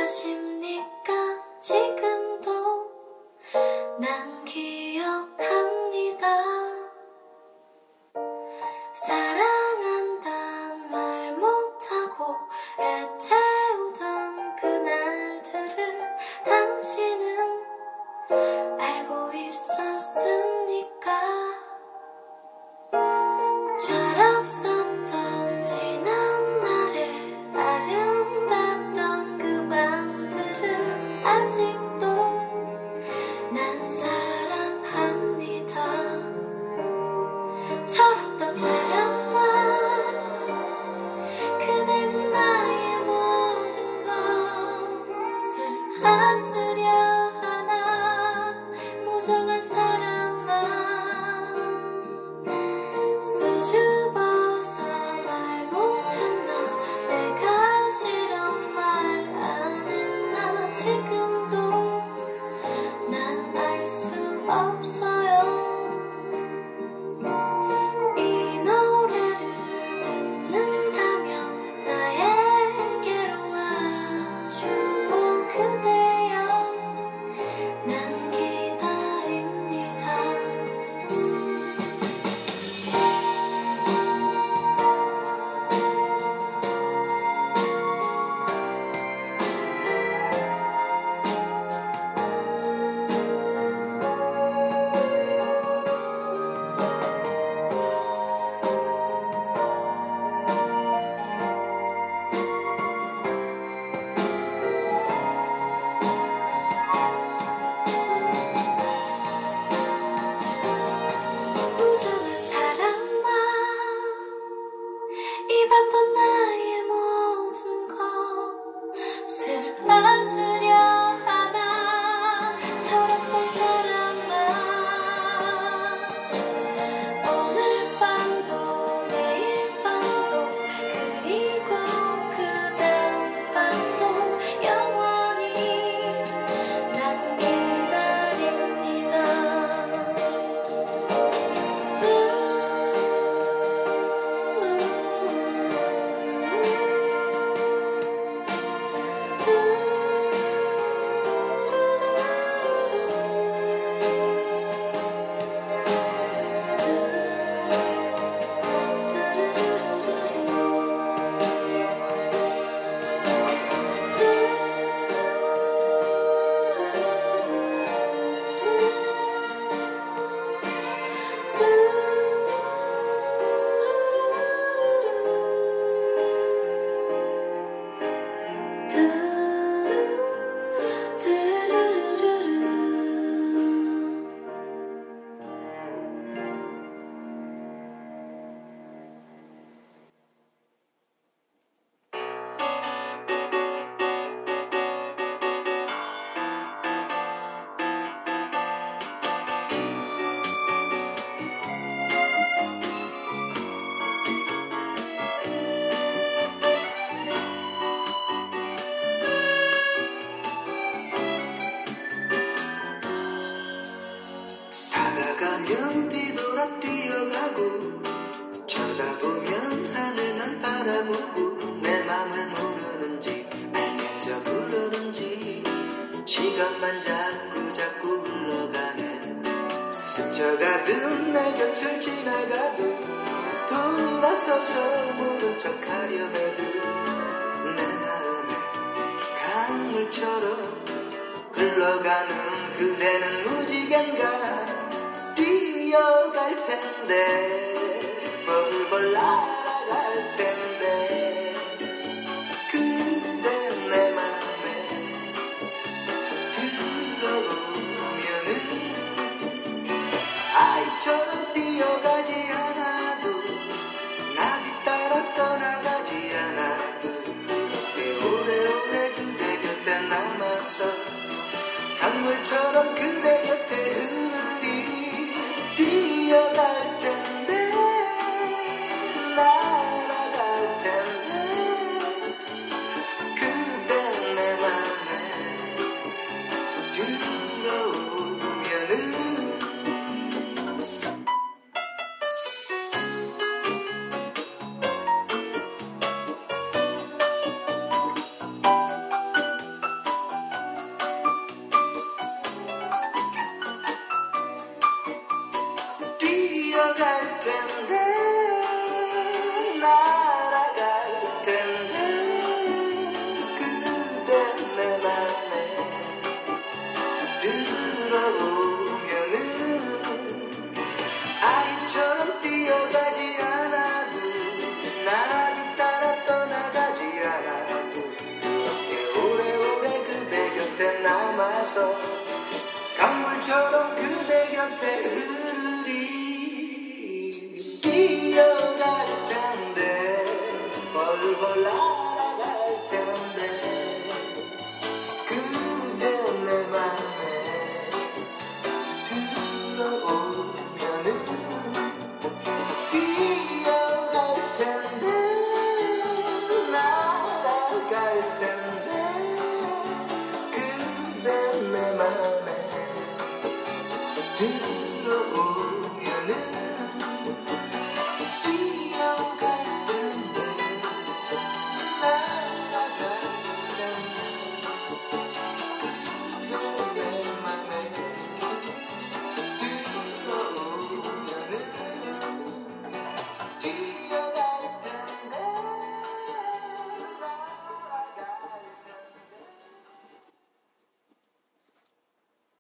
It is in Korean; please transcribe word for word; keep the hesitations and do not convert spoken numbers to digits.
아십니까? 지금도 난 기억합니다. 사랑한단 말 못하고 애태우던 그날들을 당신은 알고 있었습니까? 철없었던 지난 날의 아름답던 그 밤들을 아직도 난 사랑합니다. 철없던 사랑과 그대는 나의 모든 것을 하스려 하나 무정한 사람만 수줍어서 말 못했나 내가 싫어 말 안 했나 지금도 난 알 수 없어요. 이 노래를 듣는다면 나에게로 와주오 그대여. 난 기다립니다. 무정한 사랑만 이 밤도 나의 모든 것을 하스려 하나 철없던 사랑만 오늘 밤도 내일 밤도 그리고 그 다음 밤도 영원히 난 기다립니다. 다가가면 뒤돌아 뛰어가고 쳐다보면 하늘만 바라보고 내 맘을 모르는지 알면서 그러는지 시간만 자꾸 자꾸 흘러가네. 스쳐가듯 내 곁을 지나가도 돌아서서 모른 척하려 해도 내 마음에 강물처럼 흘러가는 그대는 무지개인가 뛰어갈 텐데 벌벌 날아갈 텐데 그대 내 맘에 들어오면은 아이처럼 뛰어가지 않아도 나비 따라 떠나가지 않아도 그렇게 오래오래 그대 곁에 남아서 강물처럼 그대 곁에 흐르리 뛰어갈 텐데 나 있어